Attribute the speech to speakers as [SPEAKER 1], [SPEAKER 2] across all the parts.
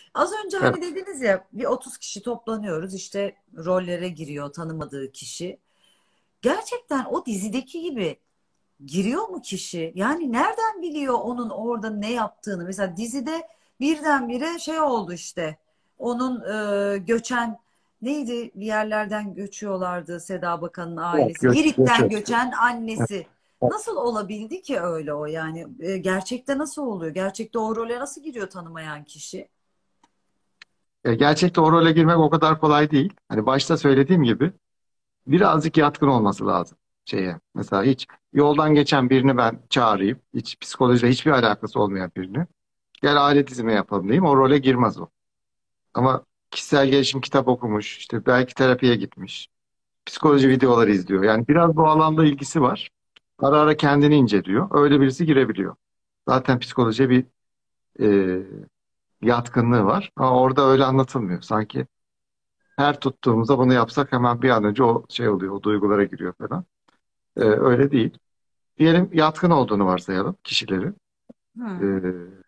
[SPEAKER 1] Az önce
[SPEAKER 2] Evet.
[SPEAKER 1] hani dediniz ya bir 30 kişi toplanıyoruz işte rollere giriyor tanımadığı kişi. Gerçekten o dizideki gibi giriyor mu kişi? Yani nereden biliyor onun orada ne yaptığını? Mesela dizide birdenbire şey oldu işte. Onun göçen neydi bir yerlerden göçüyorlardı Seda Bakan'ın
[SPEAKER 2] Evet,
[SPEAKER 1] ailesi. Girit'ten
[SPEAKER 2] göçüyor.
[SPEAKER 1] göçen
[SPEAKER 2] Evet.
[SPEAKER 1] annesi. Nasıl olabildi ki öyle o yani? Gerçekte nasıl oluyor? Gerçekte o role nasıl giriyor tanımayan kişi?
[SPEAKER 2] Gerçekte o role girmek o kadar kolay değil. Hani başta söylediğim gibi birazcık yatkın olması lazım şeye. Mesela hiç yoldan geçen birini ben çağırayım. Hiç psikolojiyle hiçbir alakası olmayan birini. Gel aile dizimi yapalım diyeyim. O role girmez o. Ama kişisel gelişim kitap okumuş, işte belki terapiye gitmiş, psikoloji videoları izliyor. Yani biraz bu alanda ilgisi var. Ara ara kendini inceliyor. Öyle birisi girebiliyor. Zaten psikolojiye bir e, yatkınlığı var. Ama orada öyle anlatılmıyor. Sanki her tuttuğumuzda bunu yapsak hemen bir an önce o şey oluyor, o duygulara giriyor falan. Öyle değil. Diyelim yatkın olduğunu varsayalım kişileri. E,
[SPEAKER 1] Hmm.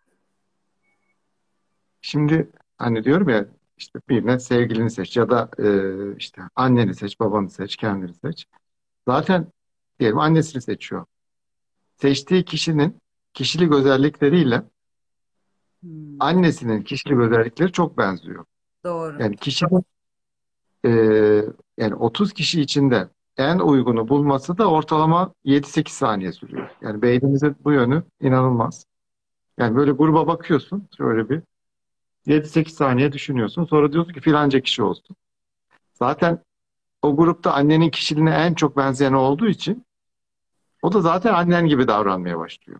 [SPEAKER 2] Şimdi hani diyorum ya işte birine sevgilini seç ya da işte anneni seç, babanı seç, kendini seç. Zaten diyelim annesini seçiyor. Seçtiği kişinin kişilik özellikleriyle
[SPEAKER 1] Hmm.
[SPEAKER 2] annesinin kişilik özellikleri çok benziyor.
[SPEAKER 1] Doğru.
[SPEAKER 2] Yani kişinin e, yani 30 kişi içinde en uygunu bulması da ortalama 7-8 saniye sürüyor. Yani beynimizin bu yönü inanılmaz. Yani böyle gruba bakıyorsun şöyle bir 7-8 saniye düşünüyorsun. Sonra diyorsun ki filanca kişi olsun. Zaten o grupta annenin kişiliğine en çok benzeyen olduğu için o da zaten annen gibi davranmaya başlıyor.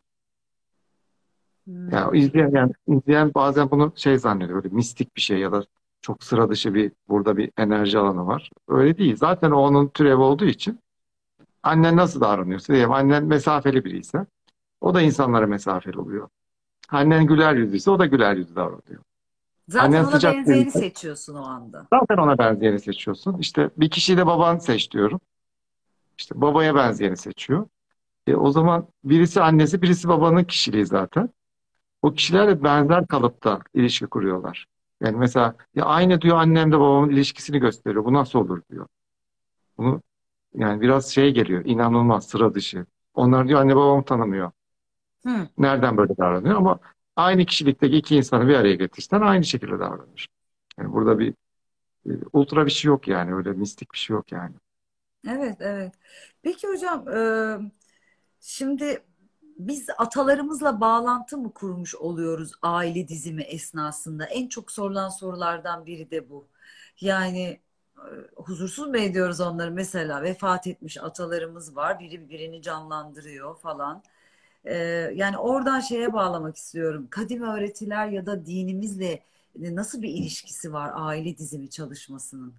[SPEAKER 2] Yani
[SPEAKER 1] Hmm.
[SPEAKER 2] izleyen bazen bunu şey zannediyor, böyle mistik bir şey ya da çok sıra dışı bir burada bir enerji alanı var. Öyle değil. Zaten o onun türevi olduğu için annen nasıl davranıyorsa diyelim annen mesafeli biriyse o da insanlara mesafeli oluyor. Annen güler yüzlüyse o da güler yüzlü davranıyor.
[SPEAKER 1] Zaten
[SPEAKER 2] Annen
[SPEAKER 1] ona
[SPEAKER 2] sıcak
[SPEAKER 1] benzeyeni
[SPEAKER 2] biriyse
[SPEAKER 1] seçiyorsun o anda.
[SPEAKER 2] zaten ona benzeyeni seçiyorsun. İşte bir kişiyi de baban seç diyorum. İşte babaya benzeyeni seçiyor. O zaman birisi annesi birisi babanın kişiliği zaten. O kişilerle benzer kalıpta ilişki kuruyorlar. Yani mesela ya aynı diyor annemle babamın ilişkisini gösteriyor. Bu nasıl olur diyor. Bunu yani biraz şey geliyor. İnanılmaz sıra dışı. Onlar diyor anne babamı tanımıyor.
[SPEAKER 1] Hmm.
[SPEAKER 2] Nereden böyle davranıyor ama aynı kişilikteki iki insanı bir araya getirsen aynı şekilde davranır. Yani burada bir ultra bir şey yok yani öyle mistik bir şey yok yani.
[SPEAKER 1] Evet, evet. Peki hocam, şimdi biz atalarımızla bağlantı mı kurmuş oluyoruz aile dizimi esnasında? En çok sorulan sorulardan biri de bu. Yani huzursuz mu ediyoruz onları mesela? Vefat etmiş atalarımız var, biri birini canlandırıyor falan. E, Yani oradan şeye bağlamak istiyorum. Kadim öğretiler ya da dinimizle nasıl bir ilişkisi var aile dizimi çalışmasının?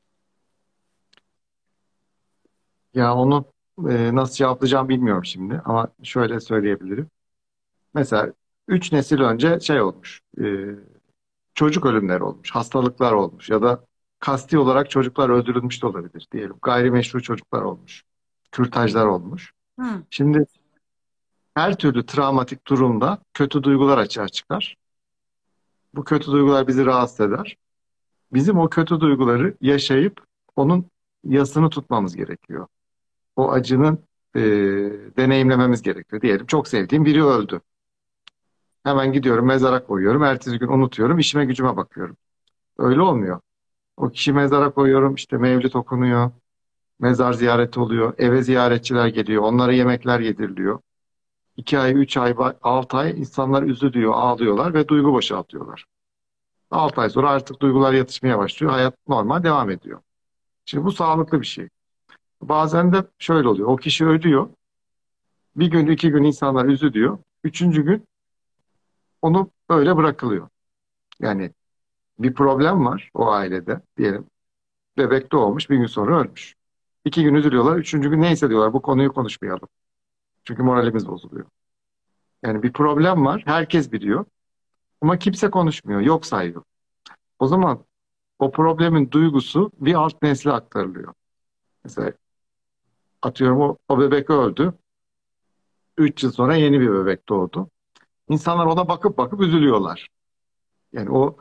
[SPEAKER 2] Ya onu nasıl cevaplayacağım bilmiyorum şimdi ama şöyle söyleyebilirim. Mesela 3 nesil önce şey olmuş. Çocuk ölümleri olmuş, hastalıklar olmuş ya da kasti olarak çocuklar öldürülmüş de olabilir diyelim. Gayrimeşru çocuklar olmuş, kürtajlar olmuş.
[SPEAKER 1] Hı.
[SPEAKER 2] Şimdi her türlü travmatik durumda kötü duygular açığa çıkar. Bu kötü duygular bizi rahatsız eder. Bizim o kötü duyguları yaşayıp onun yasını tutmamız gerekiyor. O acının e, deneyimlememiz gerekiyor. Diyelim çok sevdiğim biri öldü. Hemen gidiyorum mezara koyuyorum. Ertesi gün unutuyorum. İşime gücüme bakıyorum. Öyle olmuyor. O kişi mezara koyuyorum. İşte mevlüt okunuyor. Mezar ziyareti oluyor. Eve ziyaretçiler geliyor. Onlara yemekler yediriliyor. 2 ay, 3 ay, 6 ay insanlar üzülüyor, ağlıyorlar ve duygu boşaltıyorlar. 6 ay sonra artık duygular yatışmaya başlıyor. Hayat normal devam ediyor. Şimdi bu sağlıklı bir şey. Bazen de şöyle oluyor. O kişi ölüyor. Bir gün, 2 gün insanlar üzülüyor. Üçüncü gün onu öyle bırakılıyor. Yani bir problem var o ailede. Diyelim bebek doğmuş, bir gün sonra ölmüş. 2 gün üzülüyorlar. Üçüncü gün neyse diyorlar bu konuyu konuşmayalım. Çünkü moralimiz bozuluyor. Yani bir problem var. Herkes biliyor. Ama kimse konuşmuyor. Yok sayıyor. O zaman o problemin duygusu bir alt nesle aktarılıyor. Mesela atıyorum o bebek öldü. 3 yıl sonra yeni bir bebek doğdu. İnsanlar ona bakıp bakıp üzülüyorlar. Yani o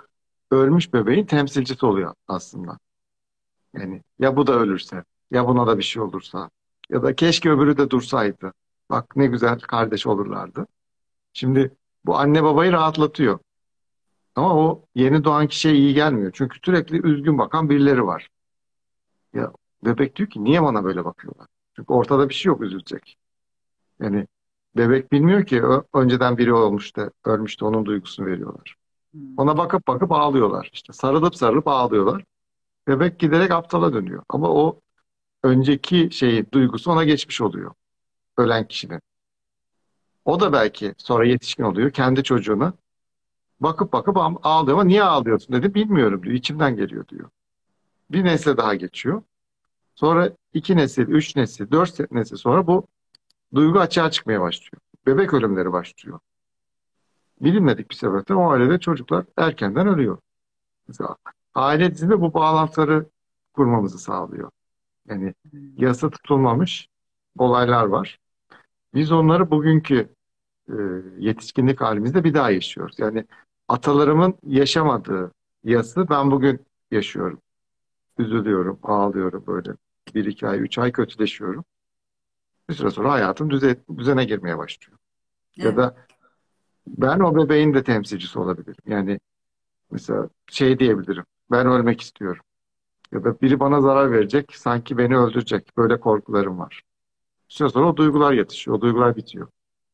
[SPEAKER 2] ölmüş bebeğin temsilcisi oluyor aslında. Yani ya bu da ölürse, ya buna da bir şey olursa, ya da keşke öbürü de dursaydı. Bak ne güzel kardeş olurlardı. Şimdi bu anne babayı rahatlatıyor. Ama o yeni doğan kişiye iyi gelmiyor. Çünkü sürekli üzgün bakan birileri var. Ya bebek diyor ki niye bana böyle bakıyorlar? Çünkü ortada bir şey yok üzülecek. Yani bebek bilmiyor ki önceden biri olmuş da ölmüş de onun duygusunu veriyorlar.
[SPEAKER 1] Hmm.
[SPEAKER 2] Ona bakıp bakıp ağlıyorlar. İşte sarılıp sarılıp ağlıyorlar. Bebek giderek aptala dönüyor. Ama o önceki duygusu ona geçmiş oluyor. Ölen kişinin. O da belki sonra yetişkin oluyor. Kendi çocuğuna bakıp bakıp ağlıyor ama niye ağlıyorsun dedi. Bilmiyorum diyor. İçimden geliyor diyor. Bir nesle daha geçiyor. Sonra iki nesil, üç nesil, dört nesil sonra bu duygu açığa çıkmaya başlıyor. Bebek ölümleri başlıyor. Bilinmedik bir sebepten o ailede çocuklar erkenden ölüyor. Mesela aile dizimi bu bağlantıları kurmamızı sağlıyor. Yani
[SPEAKER 1] Hmm.
[SPEAKER 2] yasa tutulmamış olaylar var. Biz onları bugünkü e, yetişkinlik halimizde bir daha yaşıyoruz. Yani atalarımın yaşamadığı yası ben bugün yaşıyorum. Üzülüyorum, ağlıyorum böyle. Bir iki ay, üç ay kötüleşiyorum. Bir süre sonra hayatım düzene girmeye başlıyor. Ya
[SPEAKER 1] Evet.
[SPEAKER 2] da ben o bebeğin de temsilcisi olabilirim. Yani mesela diyebilirim. Ben ölmek istiyorum. Ya da biri bana zarar verecek, sanki beni öldürecek. Böyle korkularım var. Bir süre sonra o duygular yatışıyor, o duygular bitiyor.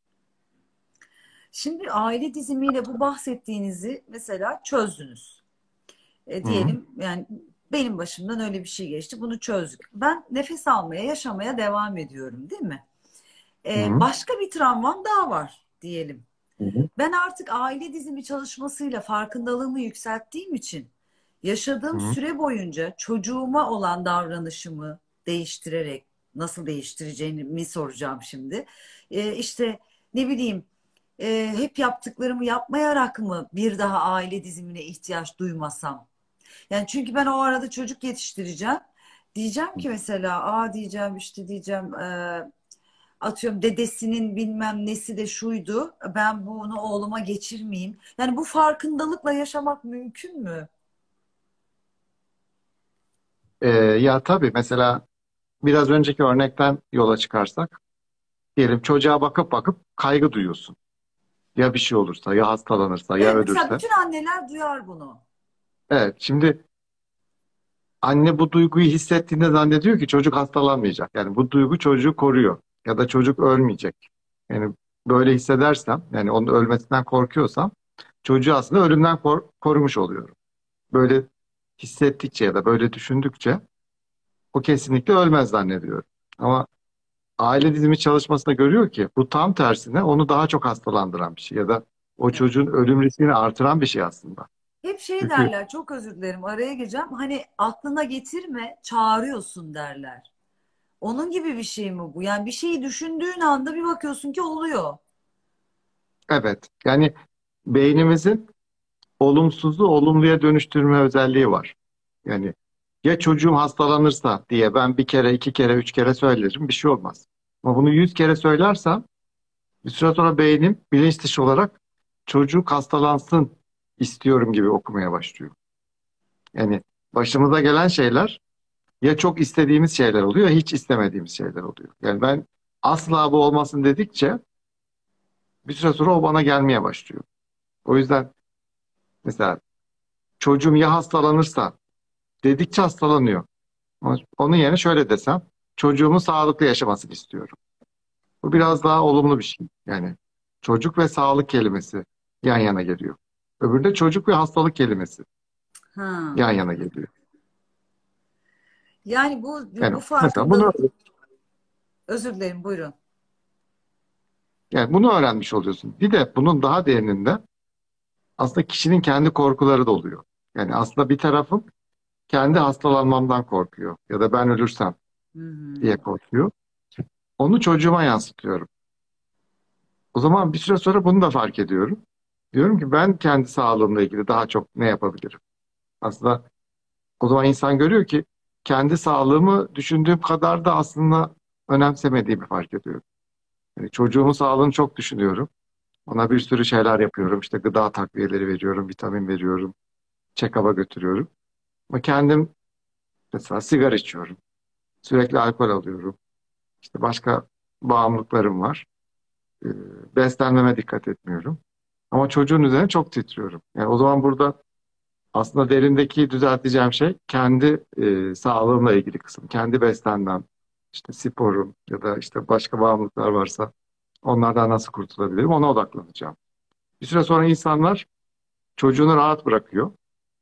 [SPEAKER 1] Şimdi aile dizimiyle bu bahsettiğinizi mesela çözdünüz.
[SPEAKER 2] Hı hı.
[SPEAKER 1] Diyelim yani benim başımdan öyle bir şey geçti. Bunu çözdük. Ben nefes almaya, yaşamaya devam ediyorum, değil mi?
[SPEAKER 2] Hı hı.
[SPEAKER 1] Başka bir travmam daha var diyelim.
[SPEAKER 2] Hı hı.
[SPEAKER 1] Ben artık aile dizimi çalışmasıyla farkındalığımı yükselttiğim için
[SPEAKER 2] Hı
[SPEAKER 1] yaşadığım
[SPEAKER 2] hı.
[SPEAKER 1] süre boyunca çocuğuma olan davranışımı değiştirerek nasıl değiştireceğimi soracağım şimdi. İşte ne bileyim, hep yaptıklarımı yapmayarak mı bir daha aile dizimine ihtiyaç duymasam? Yani çünkü ben o arada çocuk yetiştireceğim. Diyeceğim ki mesela, diyeceğim işte diyeceğim, atıyorum dedesinin bilmem nesi de şuydu. Ben bunu oğluma geçirmeyeyim. Yani bu farkındalıkla yaşamak mümkün mü?
[SPEAKER 2] Ya tabii mesela biraz önceki örnekten yola çıkarsak diyelim çocuğa bakıp bakıp kaygı duyuyorsun. Ya bir şey olursa, ya hastalanırsa, ya
[SPEAKER 1] Evet, mesela
[SPEAKER 2] ölürse.
[SPEAKER 1] bütün anneler duyar bunu.
[SPEAKER 2] Evet, şimdi anne bu duyguyu hissettiğinde zannediyor ki çocuk hastalanmayacak. Yani bu duygu çocuğu koruyor ya da çocuk ölmeyecek. Yani böyle hissedersem, yani onun ölmesinden korkuyorsam çocuğu aslında ölümden korumuş oluyorum. Böyle hissettikçe ya da böyle düşündükçe o kesinlikle ölmez zannediyorum. Ama aile dizimi çalışmasında görüyor ki bu tam tersine onu daha çok hastalandıran bir şey ya da o
[SPEAKER 1] Evet.
[SPEAKER 2] çocuğun ölüm riskini artıran bir şey aslında.
[SPEAKER 1] Hep şey
[SPEAKER 2] Çünkü
[SPEAKER 1] derler, çok özür dilerim araya gireceğim. Hani aklına getirme, çağırıyorsun derler. Onun gibi bir şey mi bu? Yani bir şeyi düşündüğün anda bir bakıyorsun ki oluyor.
[SPEAKER 2] evet, yani beynimizin olumsuzu olumluya dönüştürme özelliği var. Yani ya çocuğum hastalanırsa diye ben bir kere, iki kere, üç kere söylerim bir şey olmaz. Ama bunu 100 kere söylersem bir süre sonra beynim bilinç dışı olarak çocuk hastalansın istiyorum gibi okumaya başlıyor. Yani başımıza gelen şeyler ya çok istediğimiz şeyler oluyor ya hiç istemediğimiz şeyler oluyor. Yani ben asla bu olmasın dedikçe bir süre sonra o bana gelmeye başlıyor. O yüzden mesela çocuğum ya hastalanırsa dedikçe hastalanıyor. Ama onun yerine şöyle desem, çocuğumun sağlıklı yaşamasını istiyorum. Bu
[SPEAKER 1] Hmm.
[SPEAKER 2] biraz daha olumlu bir şey. Yani çocuk ve sağlık kelimesi yan yana geliyor. Öbüründe çocuk ve hastalık kelimesi
[SPEAKER 1] Ha.
[SPEAKER 2] yan yana geliyor.
[SPEAKER 1] Yani bu
[SPEAKER 2] Yani mesela
[SPEAKER 1] farkındalık, özür dilerim, buyurun.
[SPEAKER 2] bunu öğrenmiş oluyorsun. Bir de bunun daha derininde aslında kişinin kendi korkuları da oluyor. Yani aslında bir tarafım kendi hastalanmamdan korkuyor ya da ben ölürsem
[SPEAKER 1] Hı hı.
[SPEAKER 2] diye korkuyor. Onu çocuğuma yansıtıyorum. O zaman bir süre sonra bunu da fark ediyorum. Diyorum ki ben kendi sağlığımla ilgili daha çok ne yapabilirim? Aslında o zaman insan görüyor ki kendi sağlığımı düşündüğüm kadar da aslında önemsemediğimi fark ediyorum. Yani çocuğumun sağlığını çok düşünüyorum. Ona bir sürü şeyler yapıyorum. İşte gıda takviyeleri veriyorum, vitamin veriyorum. check-up'a götürüyorum. Ama kendim mesela sigara içiyorum. Sürekli alkol alıyorum. İşte başka bağımlılıklarım var. Ee, Beslenmeme dikkat etmiyorum. Ama çocuğun üzerine çok titriyorum. Yani o zaman burada aslında derindeki düzelteceğim şey kendi sağlığımla ilgili kısım. Kendi beslenmem, işte sporum ya da işte başka bağımlılıklar varsa onlardan nasıl kurtulabilirim ona odaklanacağım. Bir süre sonra insanlar çocuğunu rahat bırakıyor.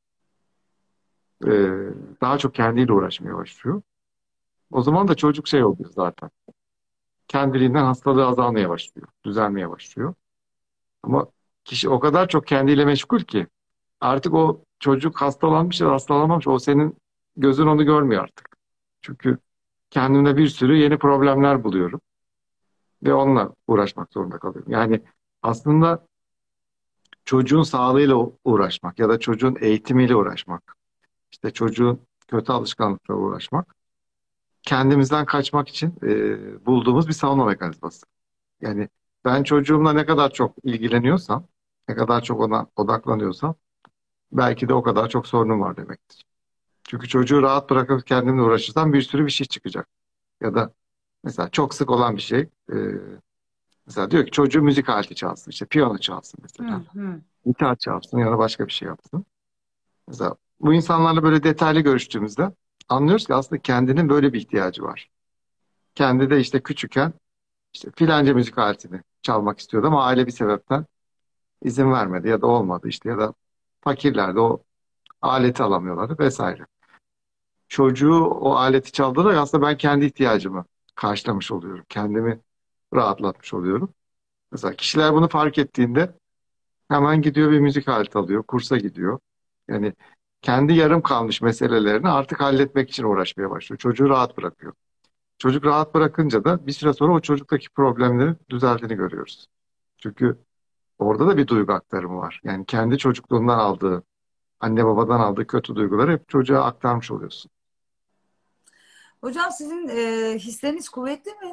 [SPEAKER 2] Ee, Daha çok kendiyle uğraşmaya başlıyor. O zaman da çocuk şey oluyor zaten. Kendiliğinden hastalığı azalmaya başlıyor, düzelmeye başlıyor. Ama kişi o kadar çok kendiyle meşgul ki artık o çocuk hastalanmış ya da hastalanmamış o senin gözün onu görmüyor artık. Çünkü kendimde bir sürü yeni problemler buluyorum ve onunla uğraşmak zorunda kalıyorum. Yani aslında çocuğun sağlığıyla uğraşmak ya da çocuğun eğitimiyle uğraşmak, işte çocuğun kötü alışkanlıklarla uğraşmak kendimizden kaçmak için bulduğumuz bir savunma mekanizması. Yani ben çocuğumla ne kadar çok ilgileniyorsam, ne kadar çok ona odaklanıyorsam belki de o kadar çok sorunum var demektir. Çünkü çocuğu rahat bırakıp kendimle uğraşırsam bir sürü bir şey çıkacak. Ya da mesela çok sık olan bir şey. Mesela diyor ki çocuğu müzik aleti çalsın. İşte piyano çalsın mesela.
[SPEAKER 1] Hı hı.
[SPEAKER 2] Gitar çalsın ya da başka bir şey yapsın. Mesela bu insanlarla böyle detaylı görüştüğümüzde anlıyoruz ki aslında kendinin böyle bir ihtiyacı var. Kendi de işte küçükken işte filanca müzik aletini çalmak istiyordu ama aile bir sebepten izin vermedi ya da olmadı işte ya da fakirlerde o aleti alamıyorlardı vesaire. Çocuğu o aleti çaldığında aslında ben kendi ihtiyacımı karşılamış oluyorum. Kendimi rahatlatmış oluyorum. Mesela kişiler bunu fark ettiğinde hemen gidiyor bir müzik aleti alıyor, kursa gidiyor. Yani kendi yarım kalmış meselelerini artık halletmek için uğraşmaya başlıyor. Çocuğu rahat bırakıyor. Çocuk rahat bırakınca da bir süre sonra o çocuktaki problemlerin düzeldiğini görüyoruz. Çünkü orada da bir duygu aktarımı var. Yani kendi çocukluğundan aldığı, anne babadan aldığı kötü duyguları hep çocuğa aktarmış oluyorsun.
[SPEAKER 1] Hocam sizin hisleriniz kuvvetli mi?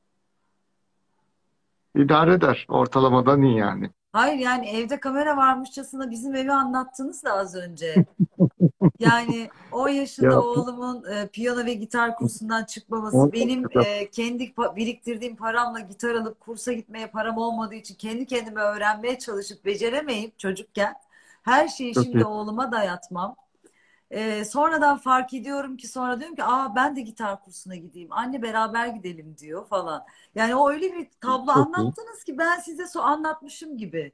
[SPEAKER 2] İdare eder. Ortalamadan iyi yani.
[SPEAKER 1] Hayır yani evde kamera varmışçasına bizim evi anlattınız da az önce. Yani 10 yaşında
[SPEAKER 2] Ya
[SPEAKER 1] oğlumun piyano ve gitar kursundan çıkmaması,
[SPEAKER 2] o-
[SPEAKER 1] benim kendi biriktirdiğim paramla gitar alıp kursa gitmeye param olmadığı için kendi kendime öğrenmeye çalışıp beceremeyip çocukken her şeyi
[SPEAKER 2] çok
[SPEAKER 1] şimdi
[SPEAKER 2] iyi.
[SPEAKER 1] oğluma dayatmam. Sonradan fark ediyorum ki sonra diyorum ki ben de gitar kursuna gideyim. Anne beraber gidelim diyor falan. Yani o öyle bir tablo
[SPEAKER 2] Çok iyi.
[SPEAKER 1] anlattınız ki ben size anlatmışım gibi.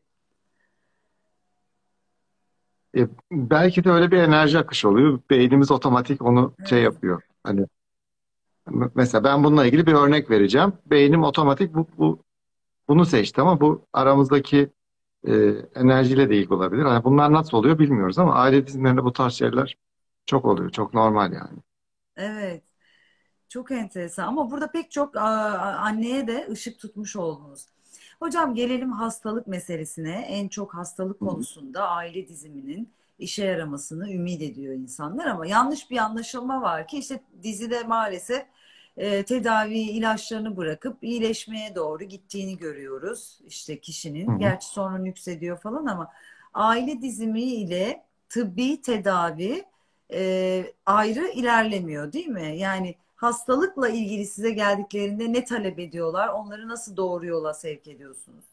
[SPEAKER 2] Belki de öyle bir enerji akışı oluyor. Beynimiz otomatik onu şey
[SPEAKER 1] Evet.
[SPEAKER 2] yapıyor. Hani mesela ben bununla ilgili bir örnek vereceğim. Beynim otomatik bunu seçti ama bu aramızdaki e, enerjiyle de ilgili olabilir. Hani bunlar nasıl oluyor bilmiyoruz ama aile dizimlerinde bu tarz şeyler çok oluyor. Çok normal yani.
[SPEAKER 1] Evet. Çok enteresan ama burada pek çok anneye de ışık tutmuş oldunuz. Hocam gelelim hastalık meselesine. En çok hastalık
[SPEAKER 2] Hı hı.
[SPEAKER 1] konusunda aile diziminin işe yaramasını ümit ediyor insanlar ama yanlış bir anlaşılma var ki işte dizide maalesef tedavi ilaçlarını bırakıp iyileşmeye doğru gittiğini görüyoruz. İşte
[SPEAKER 2] Hı
[SPEAKER 1] kişinin
[SPEAKER 2] hı.
[SPEAKER 1] gerçi sonra nüksediyor falan ama aile dizimi ile tıbbi tedavi ayrı ilerlemiyor değil mi? Yani hastalıkla ilgili size geldiklerinde ne talep ediyorlar? Onları nasıl doğru yola sevk ediyorsunuz?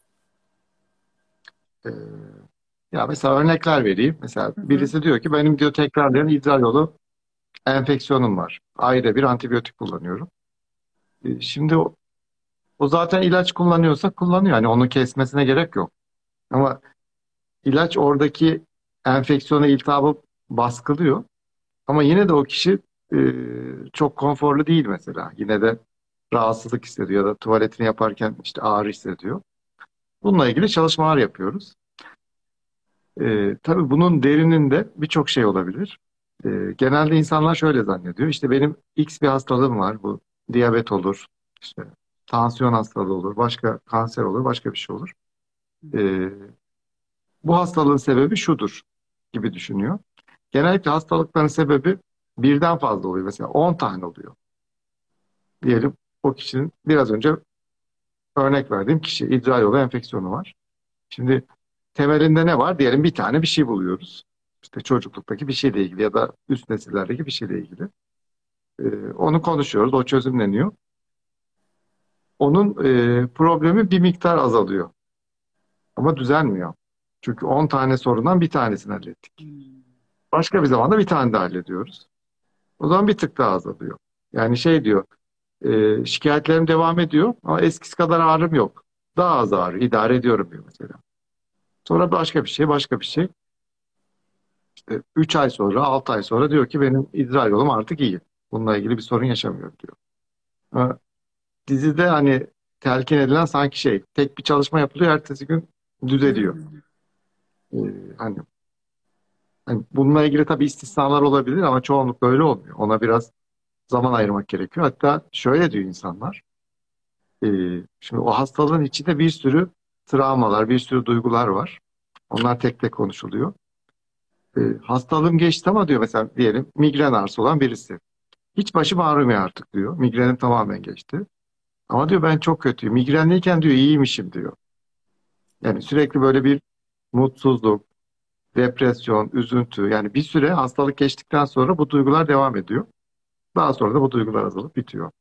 [SPEAKER 2] Ee, Ya mesela örnekler vereyim. Mesela
[SPEAKER 1] Hı hı.
[SPEAKER 2] birisi diyor ki benim diyor tekrarlayan idrar yolu enfeksiyonum var. Ayda bir antibiyotik kullanıyorum. Şimdi o zaten ilaç kullanıyorsa kullanıyor. Yani onu kesmesine gerek yok. Ama ilaç oradaki enfeksiyona iltihabı baskılıyor. Ama yine de o kişi çok konforlu değil mesela. Yine de rahatsızlık hissediyor ya da tuvaletini yaparken işte ağrı hissediyor. Bununla ilgili çalışmalar yapıyoruz. Tabii bunun derininde birçok şey olabilir. Genelde insanlar şöyle zannediyor. İşte benim X bir hastalığım var. Bu diyabet olur, işte tansiyon hastalığı olur, başka kanser olur, başka bir şey olur. Ee, Bu hastalığın sebebi şudur gibi düşünüyor. Genellikle hastalıkların sebebi birden fazla oluyor. Mesela 10 tane oluyor. Diyelim o kişinin biraz önce örnek verdiğim kişi idrar yolu enfeksiyonu var. Şimdi temelinde ne var? Diyelim bir tane bir şey buluyoruz. İşte çocukluktaki bir şeyle ilgili ya da üst nesillerdeki bir şeyle ilgili. Onu konuşuyoruz, o çözümleniyor. Onun problemi bir miktar azalıyor ama düzelmiyor. Çünkü 10 tane sorundan bir tanesini hallettik.
[SPEAKER 1] Hmm.
[SPEAKER 2] Başka bir zamanda bir tane daha hallediyoruz. O zaman bir tık daha azalıyor. Yani şey diyor, şikayetlerim devam ediyor ama eskisi kadar ağrım yok. Daha az ağrıyor, idare ediyorum diyor mesela. Sonra başka bir şey, başka bir şey. İşte 3 ay sonra, 6 ay sonra diyor ki benim idrar yolum artık iyi. Bununla ilgili bir sorun yaşamıyorum diyor. Ha, dizide hani telkin edilen sanki şey, tek bir çalışma yapılıyor, ertesi gün düzeliyor.
[SPEAKER 1] Hmm.
[SPEAKER 2] Ee, hani, hani bununla ilgili tabii istisnalar olabilir ama çoğunlukla öyle olmuyor. Ona biraz zaman ayırmak gerekiyor. Hatta şöyle diyor insanlar. Şimdi o hastalığın içinde bir sürü travmalar, bir sürü duygular var. Onlar tek tek konuşuluyor. Hastalığım geçti ama diyor mesela diyelim migren ağrısı olan birisi. Hiç başım ağrımıyor artık diyor. Migrenim tamamen geçti. Ama diyor ben çok kötüyüm. Migrenliyken diyor iyiymişim diyor. Yani sürekli böyle bir mutsuzluk, depresyon, üzüntü. Yani bir süre hastalık geçtikten sonra bu duygular devam ediyor. Daha sonra da bu duygular azalıp bitiyor.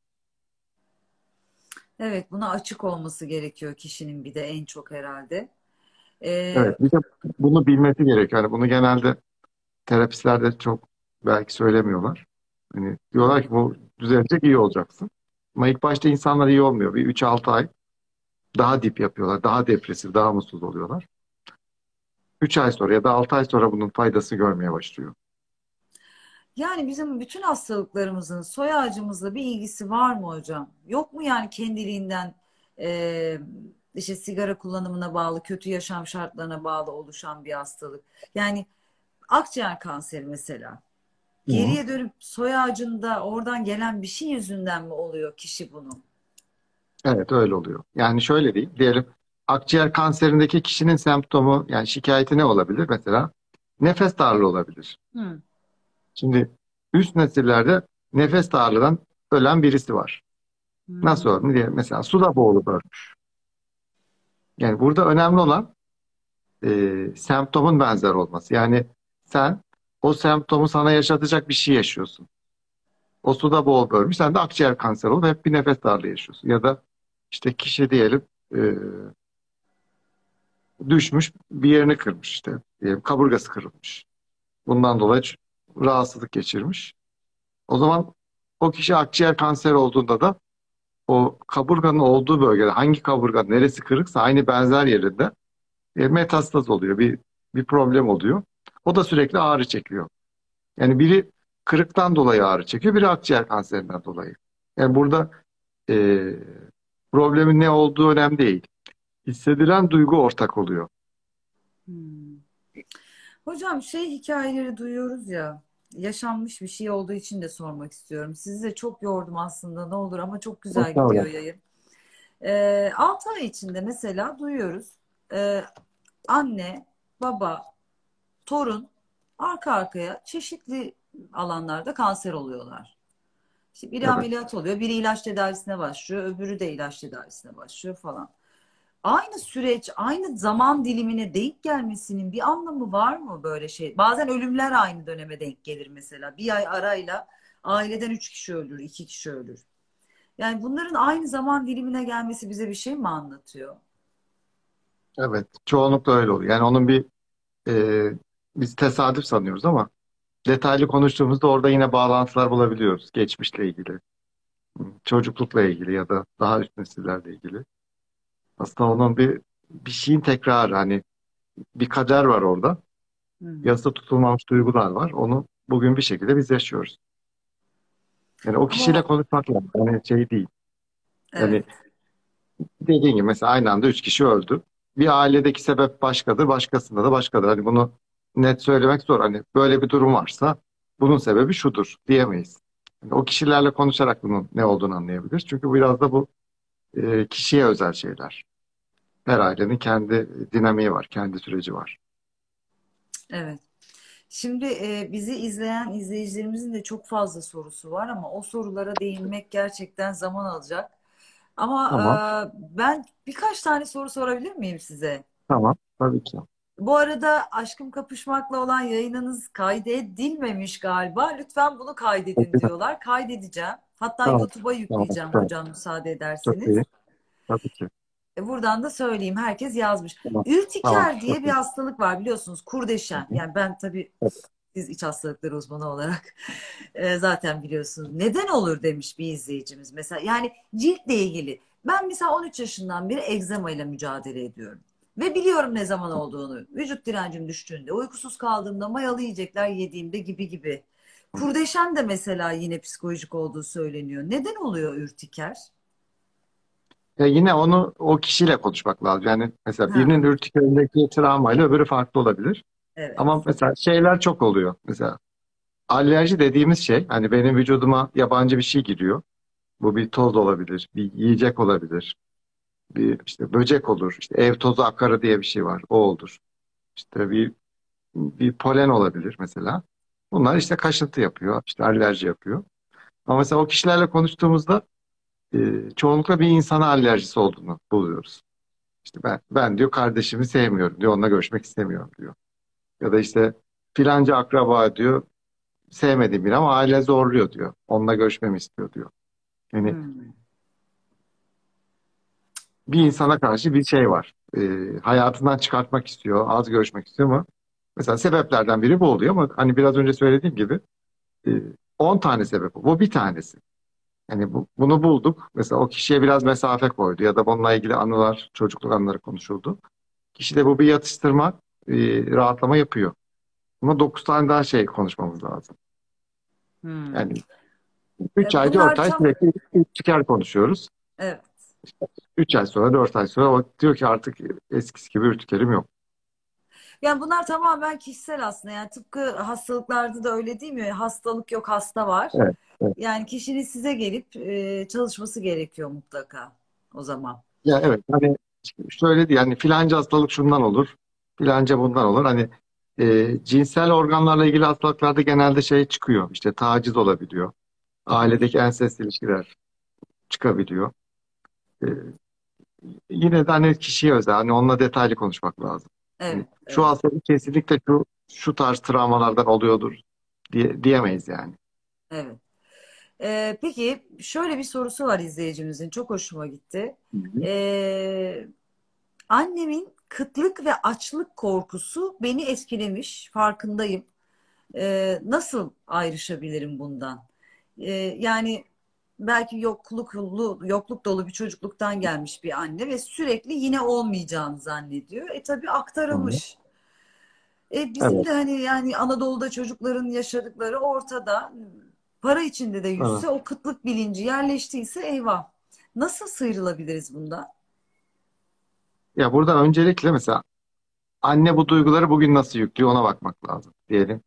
[SPEAKER 1] Evet, buna açık olması gerekiyor kişinin bir de en çok herhalde. Ee,
[SPEAKER 2] Evet, bir de bunu bilmesi gerekiyor. Yani bunu genelde terapistler de çok belki söylemiyorlar. Hani diyorlar ki bu düzelecek, iyi olacaksın. Ama ilk başta insanlar iyi olmuyor. Bir 3-6 ay daha dip yapıyorlar. Daha depresif, daha mutsuz oluyorlar. 3 ay sonra ya da 6 ay sonra bunun faydası görmeye başlıyor.
[SPEAKER 1] Yani bizim bütün hastalıklarımızın soy ağacımızla bir ilgisi var mı hocam? Yok mu yani kendiliğinden e, işte sigara kullanımına bağlı, kötü yaşam şartlarına bağlı oluşan bir hastalık? Yani akciğer kanseri mesela.
[SPEAKER 2] Hı hı.
[SPEAKER 1] Geriye dönüp soy ağacında oradan gelen bir şey yüzünden mi oluyor kişi bunu?
[SPEAKER 2] Evet, öyle oluyor. Yani şöyle diyeyim. Diyelim akciğer kanserindeki kişinin semptomu yani şikayeti ne olabilir? Mesela nefes darlığı olabilir.
[SPEAKER 1] Hı.
[SPEAKER 2] Şimdi üst nesillerde nefes darlığından ölen birisi var. Nasıl
[SPEAKER 1] Hmm.
[SPEAKER 2] öldü diye mesela suda boğulup ölmüş. Yani burada önemli olan semptomun benzer olması. Yani sen o semptomu sana yaşatacak bir şey yaşıyorsun. O suda boğulup ölmüş. Sen de akciğer kanseri olup hep bir nefes darlığı yaşıyorsun. Ya da işte kişi diyelim e, düşmüş bir yerini kırmış işte. Diyelim kaburgası kırılmış. Bundan dolayı rahatsızlık geçirmiş. O zaman o kişi akciğer kanseri olduğunda da o kaburganın olduğu bölgede hangi kaburga neresi kırıksa aynı benzer yerinde metastaz oluyor. Bir problem oluyor. O da sürekli ağrı çekiyor. Yani biri kırıktan dolayı ağrı çekiyor, biri akciğer kanserinden dolayı. Yani burada e, problemin ne olduğu önemli değil. Hissedilen duygu ortak oluyor.
[SPEAKER 1] Hmm. Hocam şey hikayeleri duyuyoruz ya, yaşanmış bir şey olduğu için de sormak istiyorum. Sizi de çok yordum aslında ne olur ama çok güzel gidiyor
[SPEAKER 2] Muhtemelen.
[SPEAKER 1] yayın. 6 ay içinde mesela duyuyoruz. Ee, Anne, baba, torun arka arkaya çeşitli alanlarda kanser oluyorlar. İşte biri
[SPEAKER 2] Evet.
[SPEAKER 1] ameliyat oluyor, biri ilaç tedavisine başlıyor, öbürü de ilaç tedavisine başlıyor falan. Aynı süreç, aynı zaman dilimine denk gelmesinin bir anlamı var mı böyle şey? Bazen ölümler aynı döneme denk gelir mesela. Bir ay arayla aileden 3 kişi ölür, 2 kişi ölür. Yani bunların aynı zaman dilimine gelmesi bize bir şey mi anlatıyor?
[SPEAKER 2] Evet. Çoğunlukla öyle oluyor. Yani onun e, biz tesadüf sanıyoruz ama detaylı konuştuğumuzda orada yine bağlantılar bulabiliyoruz. Geçmişle ilgili, çocuklukla ilgili ya da daha üst nesillerle ilgili. Aslında onun bir şeyin tekrarı hani bir kader var orada.
[SPEAKER 1] Hı hı.
[SPEAKER 2] Yasa tutulmamış duygular var. Onu bugün bir şekilde biz yaşıyoruz. Yani o
[SPEAKER 1] Ama
[SPEAKER 2] kişiyle konuşmak lazım. Yani şey değil. Yani
[SPEAKER 1] evet.
[SPEAKER 2] dediğin gibi mesela aynı anda 3 kişi öldü. Bir ailedeki sebep başkadır, başkasında da başkadır. Hani bunu net söylemek zor. Hani böyle bir durum varsa bunun sebebi şudur diyemeyiz. Yani o kişilerle konuşarak bunun ne olduğunu anlayabiliriz. Çünkü biraz da bu kişiye özel şeyler. Her ailenin kendi dinamiği var, kendi süreci var.
[SPEAKER 1] Evet. Şimdi bizi izleyen izleyicilerimizin de çok fazla sorusu var ama o sorulara değinmek gerçekten zaman alacak. Ama
[SPEAKER 2] Tamam,
[SPEAKER 1] ben birkaç tane soru sorabilir miyim size?
[SPEAKER 2] tamam. Tabii ki.
[SPEAKER 1] Bu arada Aşkım Kapışmak'la olan yayınınız kaydedilmemiş galiba. Lütfen bunu kaydedin diyorlar. Kaydedeceğim. Hatta
[SPEAKER 2] Tamam,
[SPEAKER 1] YouTube'a
[SPEAKER 2] tamam,
[SPEAKER 1] yükleyeceğim
[SPEAKER 2] tamam.
[SPEAKER 1] hocam müsaade
[SPEAKER 2] Çok
[SPEAKER 1] ederseniz.
[SPEAKER 2] iyi. Tabii ki.
[SPEAKER 1] Buradan da söyleyeyim. Herkes yazmış.
[SPEAKER 2] Tamam, tamam.
[SPEAKER 1] Ürtiker
[SPEAKER 2] Çok
[SPEAKER 1] diye bir
[SPEAKER 2] iyi.
[SPEAKER 1] hastalık var biliyorsunuz.
[SPEAKER 2] Hı
[SPEAKER 1] Kurdeşen.
[SPEAKER 2] hı.
[SPEAKER 1] Yani ben tabii
[SPEAKER 2] Evet.
[SPEAKER 1] siz iç hastalıkları uzmanı olarak zaten biliyorsunuz. Neden olur demiş bir izleyicimiz. Mesela yani ciltle ilgili. Ben mesela 13 yaşından beri egzama ile mücadele ediyorum. Ve biliyorum ne zaman olduğunu. Vücut direncim düştüğünde, uykusuz kaldığımda, mayalı yiyecekler yediğimde gibi gibi. Kurdeşen de mesela yine psikolojik olduğu söyleniyor. Neden oluyor ürtiker?
[SPEAKER 2] Yine onu o kişiyle konuşmak lazım. Yani mesela birinin
[SPEAKER 1] Ha,
[SPEAKER 2] ürtikerindeki travmayla öbürü farklı olabilir. Ama
[SPEAKER 1] evet.
[SPEAKER 2] mesela şeyler çok oluyor. Mesela alerji dediğimiz şey, hani benim vücuduma yabancı bir şey giriyor. Bu bir toz olabilir, bir yiyecek olabilir, bir işte böcek olur, işte ev tozu akarı diye bir şey var, o olur. İşte bir polen olabilir mesela. Bunlar işte kaşıntı yapıyor, işte alerji yapıyor. Ama mesela o kişilerle konuştuğumuzda çoğunlukla bir insana alerjisi olduğunu buluyoruz. İşte ben diyor kardeşimi sevmiyorum diyor, onunla görüşmek istemiyorum diyor. Ya da işte filanca akraba diyor sevmediğim biri ama aile zorluyor diyor. Onunla görüşmemi istiyor diyor. Yani
[SPEAKER 1] Hmm.
[SPEAKER 2] bir insana karşı bir şey var. Hayatından çıkartmak istiyor, az görüşmek istiyor ama mesela sebeplerden biri bu oluyor ama hani biraz önce söylediğim gibi e, 10 tane sebep bu. Bu bir tanesi. Yani bunu bulduk. Mesela o kişiye biraz mesafe koydu ya da bununla ilgili anılar, çocukluk anıları konuşuldu. Kişi de bu bir yatıştırma, rahatlama yapıyor. Ama 9 tane daha şey konuşmamız lazım.
[SPEAKER 1] Hmm.
[SPEAKER 2] Yani 3 ay, 4
[SPEAKER 1] Bunlar
[SPEAKER 2] ay
[SPEAKER 1] tam
[SPEAKER 2] sürekli çıkar konuşuyoruz.
[SPEAKER 1] evet.
[SPEAKER 2] 3 ay sonra, 4 ay sonra o diyor ki artık eskisi gibi ürtikerim yok.
[SPEAKER 1] Yani bunlar tamamen kişisel aslında. Yani tıpkı hastalıklarda da öyle değil mi? Hastalık yok, hasta var.
[SPEAKER 2] Evet, evet.
[SPEAKER 1] Yani kişinin size gelip çalışması gerekiyor mutlaka o zaman.
[SPEAKER 2] Ya evet, hani şöyle diye yani filanca hastalık şundan olur, filanca bundan olur. Hani cinsel organlarla ilgili hastalıklarda genelde şey çıkıyor. İşte taciz olabiliyor. Ailedeki ensest ilişkiler çıkabiliyor. E, Yine de hani kişiye özel, hani onunla detaylı konuşmak lazım. Hani
[SPEAKER 1] Evet,
[SPEAKER 2] şu
[SPEAKER 1] evet,
[SPEAKER 2] hastalık kesinlikle şu tarz travmalardan oluyordur diyemeyiz yani.
[SPEAKER 1] evet. Peki şöyle bir sorusu var izleyicimizin. Çok hoşuma gitti.
[SPEAKER 2] Hı hı.
[SPEAKER 1] E, Annemin kıtlık ve açlık korkusu beni etkilemiş. Farkındayım. Nasıl ayrışabilirim bundan? Yani belki yokluk dolu bir çocukluktan gelmiş bir anne ve sürekli yine olmayacağını zannediyor. Tabii
[SPEAKER 2] Hı hı.
[SPEAKER 1] aktarılmış. Bizim
[SPEAKER 2] Evet,
[SPEAKER 1] de hani yani Anadolu'da çocukların yaşadıkları ortada. Para içinde de
[SPEAKER 2] evet.
[SPEAKER 1] yüzse o kıtlık bilinci yerleştiyse eyvah. Nasıl sıyrılabiliriz bundan?
[SPEAKER 2] Ya burada öncelikle mesela anne bu duyguları bugün nasıl yüklüyor ona bakmak lazım. Diyelim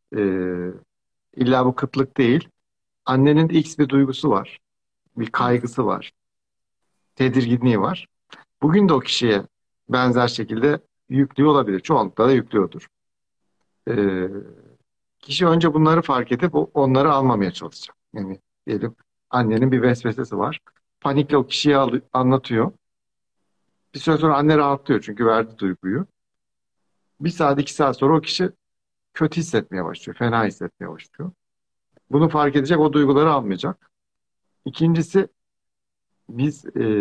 [SPEAKER 2] illa bu kıtlık değil. Annenin X bir duygusu var. Bir
[SPEAKER 1] Hı,
[SPEAKER 2] kaygısı var. Tedirginliği var. Bugün de o kişiye benzer şekilde yüklüyor olabilir. Çoğunlukla da yüklüyordur. Ee, Kişi önce bunları fark edip onları almamaya çalışacak. Yani diyelim annenin bir vesvesesi var. Panikle o kişiye anlatıyor. Bir süre sonra anne rahatlıyor çünkü verdi duyguyu. Bir saat 2 saat sonra o kişi kötü hissetmeye başlıyor. Fena hissetmeye başlıyor. Bunu fark edecek, o duyguları almayacak. İkincisi biz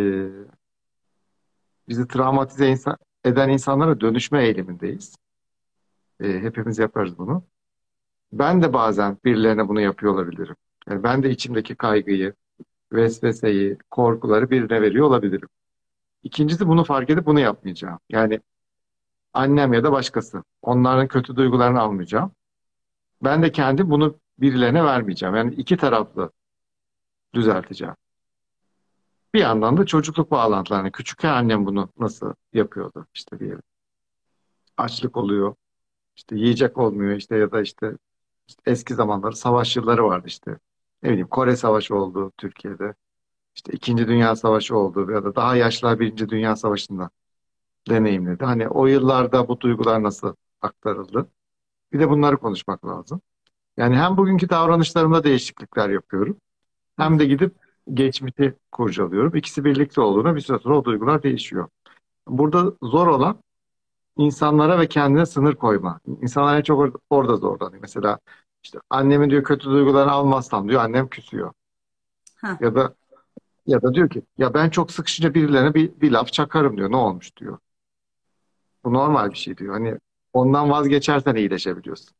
[SPEAKER 2] bizi eden insanlara dönüşme eğilimindeyiz. Hepimiz yaparız bunu. Ben de bazen birilerine bunu yapıyor olabilirim. Yani ben de içimdeki kaygıyı, vesveseyi, korkuları birine veriyor olabilirim. İkincisi bunu fark edip bunu yapmayacağım. Yani annem ya da başkası. Onların kötü duygularını almayacağım. Ben de kendim bunu birilerine vermeyeceğim. Yani iki taraflı düzelteceğim. Bir yandan da çocukluk bağlantılarını. Küçükken annem bunu nasıl yapıyordu? İşte bir açlık oluyor, işte yiyecek olmuyor işte ya da işte eski zamanları savaş yılları vardı işte. Ne bileyim Kore Savaşı oldu Türkiye'de. İşte İkinci Dünya Savaşı oldu ya da daha yaşlılar Birinci Dünya Savaşı'nda deneyimledi. Hani o yıllarda bu duygular nasıl aktarıldı? Bir de bunları konuşmak lazım. Yani hem bugünkü davranışlarımda değişiklikler yapıyorum hem de
[SPEAKER 1] hı.
[SPEAKER 2] gidip geçmişi kurcalıyorum. İkisi birlikte olduğunda bir süre sonra o duygular değişiyor. Burada zor olan insanlara ve kendine sınır koyma. İnsanlar en çok orada zorlanıyor. Mesela işte annemin diyor kötü duygularını almazsam diyor annem küsüyor.
[SPEAKER 1] Heh,
[SPEAKER 2] Ya da diyor ki ya ben çok sıkışınca birilerine bir laf çakarım diyor. Ne olmuş diyor. Bu normal bir şey diyor. Hani ondan vazgeçersen iyileşebiliyorsun.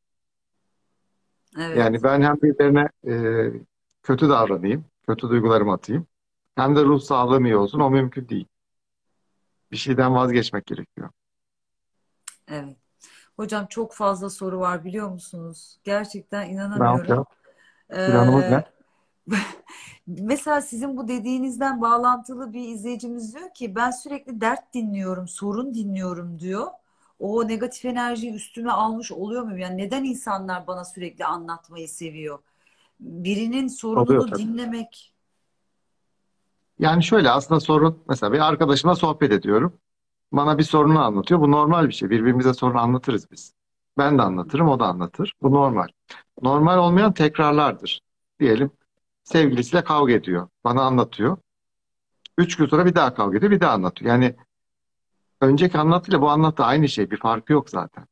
[SPEAKER 2] Yani
[SPEAKER 1] evet.
[SPEAKER 2] ben hem birilerine kötü davranayım, kötü duygularımı atayım. Hem de ruh sağlığım iyi olsun. O mümkün değil. Bir şeyden vazgeçmek gerekiyor.
[SPEAKER 1] Evet. Hocam çok fazla soru var biliyor musunuz? Gerçekten
[SPEAKER 2] Ne
[SPEAKER 1] inanamıyorum.
[SPEAKER 2] yapacağız? Planımız ne?
[SPEAKER 1] Ee, Mesela sizin bu dediğinizden bağlantılı bir izleyicimiz diyor ki ben sürekli dert dinliyorum, sorun dinliyorum diyor. O negatif enerjiyi üstüme almış oluyor muyum? Yani neden insanlar bana sürekli anlatmayı seviyor? Birinin
[SPEAKER 2] Oluyor
[SPEAKER 1] sorununu
[SPEAKER 2] tabii.
[SPEAKER 1] dinlemek.
[SPEAKER 2] Yani şöyle aslında sorun mesela bir arkadaşımla sohbet ediyorum. Bana bir sorunu anlatıyor. Bu normal bir şey. Birbirimize sorun anlatırız biz. Ben de anlatırım, o da anlatır. Bu normal. Normal olmayan tekrarlardır. Diyelim sevgilisiyle kavga ediyor. Bana anlatıyor. 3 gün sonra bir daha kavga ediyor, bir daha anlatıyor. Yani önceki anlatıyla bu anlattığı aynı şey. Bir farkı yok zaten.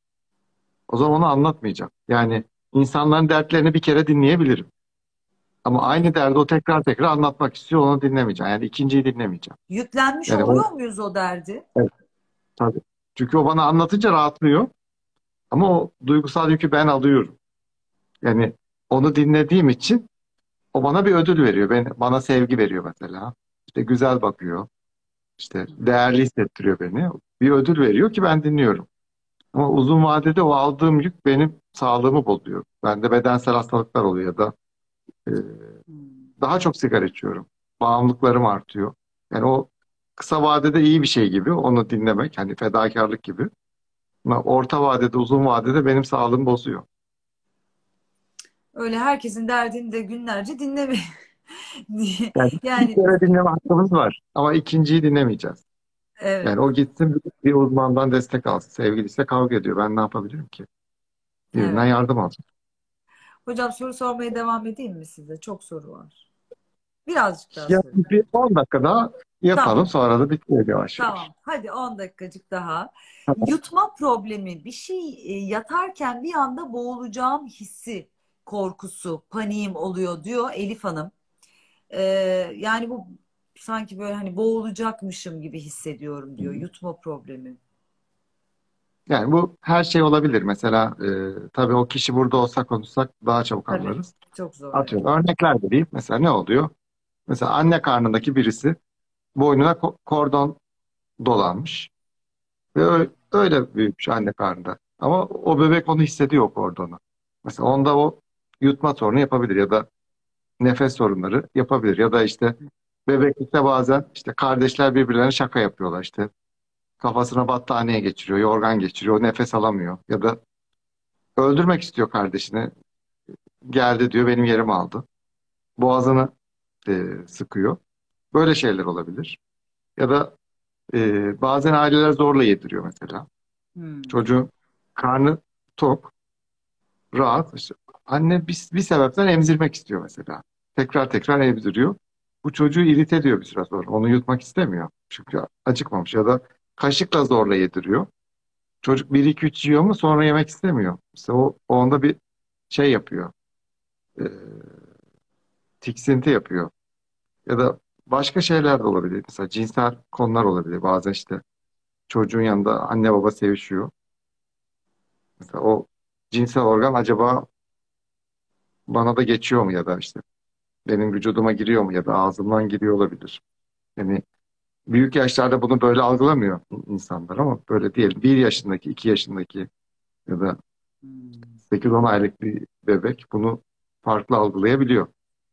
[SPEAKER 2] O zaman onu anlatmayacağım. Yani insanların dertlerini bir kere dinleyebilirim. Ama aynı derdi o tekrar tekrar anlatmak istiyor, onu dinlemeyeceğim. Yani ikinciyi dinlemeyeceğim.
[SPEAKER 1] Yüklenmiş
[SPEAKER 2] Yani o
[SPEAKER 1] oluyor muyuz o derdi?
[SPEAKER 2] evet, tabii. Çünkü o bana anlatınca rahatlıyor. Ama o duygusal yükü ben alıyorum. Yani onu dinlediğim için o bana bir ödül veriyor. Bana sevgi veriyor mesela. İşte güzel bakıyor. İşte değerli hissettiriyor beni. Bir ödül veriyor ki ben dinliyorum. Ama uzun vadede o aldığım yük benim sağlığımı bozuyor. Bende bedensel hastalıklar oluyor ya da e,
[SPEAKER 1] Hmm.
[SPEAKER 2] daha çok sigara içiyorum. Bağımlılıklarım artıyor. Yani o kısa vadede iyi bir şey gibi onu dinlemek hani fedakarlık gibi. Ama orta vadede uzun vadede benim sağlığımı bozuyor.
[SPEAKER 1] Öyle herkesin derdini de günlerce dinleme.
[SPEAKER 2] Yani bir
[SPEAKER 1] Yani
[SPEAKER 2] kere dinleme hakkımız var ama ikinciyi dinlemeyeceğiz.
[SPEAKER 1] evet,
[SPEAKER 2] Yani o gitsin bir uzmandan destek alsın. Sevgilisiyle kavga ediyor. Ben ne yapabilirim ki? Birinden
[SPEAKER 1] evet.
[SPEAKER 2] yardım alsın.
[SPEAKER 1] Hocam soru sormaya devam edeyim mi size? Çok soru var. Birazcık daha
[SPEAKER 2] Ya
[SPEAKER 1] sorayım.
[SPEAKER 2] bir 10 dakika daha yapalım
[SPEAKER 1] Tamam,
[SPEAKER 2] sonra da bitiyor yavaş yavaş.
[SPEAKER 1] tamam. Hadi 10 dakikacık daha. Yutma problemi, bir şey yatarken bir anda boğulacağım hissi, korkusu, paniğim oluyor diyor Elif Hanım. Ee, Yani bu sanki böyle hani boğulacakmışım gibi hissediyorum diyor. Yutma problemi.
[SPEAKER 2] Yani bu her şey olabilir. Mesela tabii o kişi burada olsa konuşsak daha çabuk
[SPEAKER 1] Tabii.
[SPEAKER 2] anlarız.
[SPEAKER 1] Çok zor, evet.
[SPEAKER 2] Atıyorum örnekler vereyim. Mesela ne oluyor? Mesela anne karnındaki birisi boynuna kordon dolanmış. Ve öyle büyümüş anne karnında. Ama o bebek onu hissediyor o kordonu. Mesela onda o yutma sorunu yapabilir ya da nefes sorunları yapabilir. Ya da işte bebeklikte bazen işte kardeşler birbirlerine şaka yapıyorlar. İşte kafasına battaniye geçiriyor, yorgan geçiriyor, o nefes alamıyor. Ya da öldürmek istiyor kardeşini. Geldi diyor benim yerimi aldı. Boğazını sıkıyor. Böyle şeyler olabilir. Ya da bazen aileler zorla yediriyor mesela.
[SPEAKER 1] Hmm,
[SPEAKER 2] Çocuğun karnı tok, rahat. İşte anne bir sebepten emzirmek istiyor mesela. Tekrar tekrar emziriyor. Bu çocuğu irite ediyor bir süre sonra. Onu yutmak istemiyor. Çünkü acıkmamış ya da kaşıkla zorla yediriyor. Çocuk bir iki üç yiyor mu sonra yemek istemiyor. Mesela o onda bir şey yapıyor. E, tiksinti yapıyor. Ya da başka şeyler de olabilir. Mesela cinsel konular olabilir. Bazen işte çocuğun yanında anne baba sevişiyor. Mesela o cinsel organ acaba bana da geçiyor mu ya da işte benim vücuduma giriyor mu ya da ağzımdan giriyor olabilir. Yani büyük yaşlarda bunu böyle algılamıyor insanlar ama böyle diyelim 1 yaşındaki, 2 yaşındaki ya da
[SPEAKER 1] hmm.
[SPEAKER 2] 8-10 aylık bir bebek bunu farklı algılayabiliyor.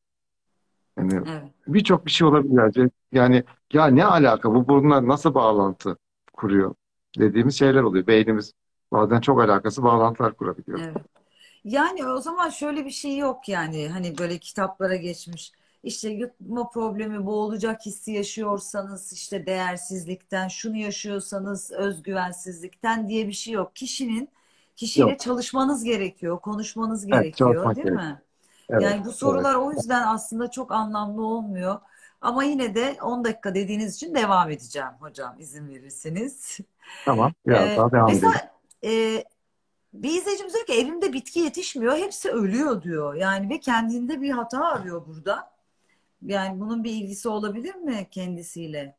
[SPEAKER 2] Yani
[SPEAKER 1] Evet,
[SPEAKER 2] birçok bir şey olabilir. Yani ya ne alaka bu bununla nasıl bağlantı kuruyor dediğimiz şeyler oluyor. Beynimiz bazen çok alakası bağlantılar kurabiliyor.
[SPEAKER 1] evet. Yani o zaman şöyle bir şey yok yani hani böyle kitaplara geçmiş işte yutma problemi boğulacak hissi yaşıyorsanız işte değersizlikten şunu yaşıyorsanız özgüvensizlikten diye bir şey yok. Kişiyle
[SPEAKER 2] Yok.
[SPEAKER 1] çalışmanız gerekiyor, konuşmanız
[SPEAKER 2] Evet,
[SPEAKER 1] gerekiyor,
[SPEAKER 2] çalışmak
[SPEAKER 1] değil
[SPEAKER 2] gerek.
[SPEAKER 1] mi?
[SPEAKER 2] Evet,
[SPEAKER 1] Yani bu
[SPEAKER 2] evet.
[SPEAKER 1] sorular o yüzden aslında çok anlamlı olmuyor. Ama yine de 10 dakika dediğiniz için devam edeceğim hocam, izin verirseniz.
[SPEAKER 2] Tamam, biraz daha devam
[SPEAKER 1] Mesela
[SPEAKER 2] edelim.
[SPEAKER 1] e, bir izleyicimiz diyor ki evimde bitki yetişmiyor, hepsi ölüyor diyor. Yani ve kendinde bir hata arıyor burada. Yani bunun bir ilgisi olabilir mi kendisiyle?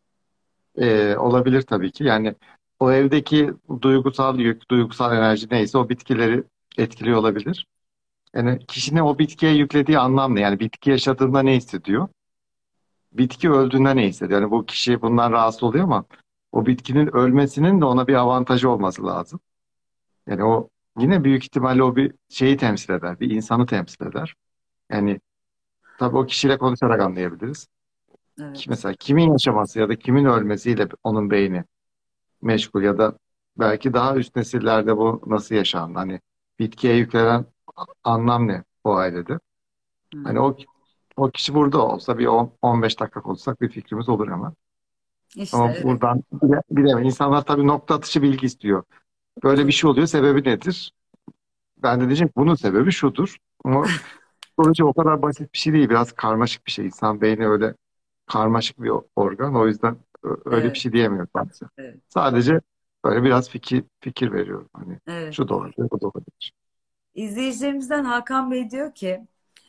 [SPEAKER 2] Olabilir tabii ki. Yani o evdeki duygusal yük, duygusal enerji neyse o bitkileri etkiliyor olabilir. Yani kişinin o bitkiye yüklediği anlam ne? Yani bitki yaşadığında ne hissediyor? Bitki öldüğünde ne hissediyor? Yani bu kişi bundan rahatsız oluyor ama o bitkinin ölmesinin de ona bir avantajı olması lazım. Yani o yine büyük ihtimalle o bir şeyi temsil eder, bir insanı temsil eder. Yani tabii o kişiyle konuşarak anlayabiliriz.
[SPEAKER 1] Evet.
[SPEAKER 2] Mesela kimin yaşaması ya da kimin ölmesiyle onun beyni meşgul ya da belki daha üst nesillerde bu nasıl yaşandı? Hani bitkiye yüklenen anlam ne o ailede?
[SPEAKER 1] Hı
[SPEAKER 2] Hani
[SPEAKER 1] hı.
[SPEAKER 2] o kişi burada olsa bir 10-15 dakika konuşsak bir fikrimiz olur ama.
[SPEAKER 1] İşte
[SPEAKER 2] Ama
[SPEAKER 1] evet.
[SPEAKER 2] buradan bilemem. İnsanlar tabii nokta atışı bilgi istiyor. Böyle bir
[SPEAKER 1] Çok
[SPEAKER 2] şey oluyor, sebebi nedir? Ben de diyeceğim ki bunun sebebi şudur. Ama sonucu o kadar basit bir şey değil. Biraz karmaşık bir şey. İnsan beyni öyle karmaşık bir organ. O yüzden öyle bir
[SPEAKER 1] evet.
[SPEAKER 2] şey diyemiyorum ben size.
[SPEAKER 1] Evet.
[SPEAKER 2] Sadece böyle biraz fikir veriyorum. Hani
[SPEAKER 1] Evet.
[SPEAKER 2] şu da olabilir, bu da olabilir.
[SPEAKER 1] İzleyicilerimizden Hakan Bey diyor ki